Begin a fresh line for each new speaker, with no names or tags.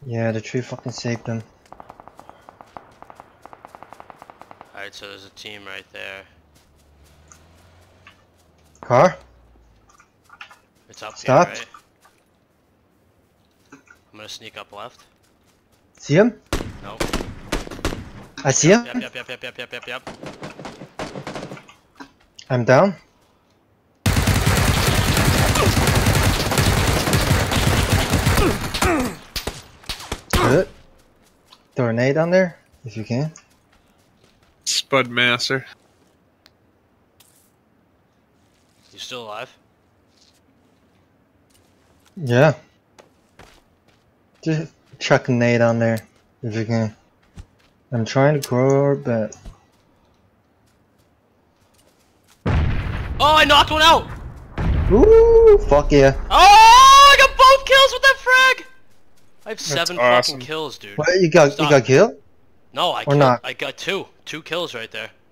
Yeah, the tree fucking saved him.
Alright, so there's a team right there.
Car?
It's up
Stop.
here, right? I'm gonna sneak up left.
See him?
Nope.
I see him.
Yep.
I'm down. Good. Throw a nade on there, if you can.
Spud Master.
You still alive?
Yeah. Just chuck a nade on there, if you can. I'm trying to grow our bet.
Oh, I knocked one out!
Ooh, fuck yeah.
Oh, I got both kills with that frag! I have 7
awesome.
fucking kills, dude.
What, you got killed?
No, I
Or not?
got two kills right there.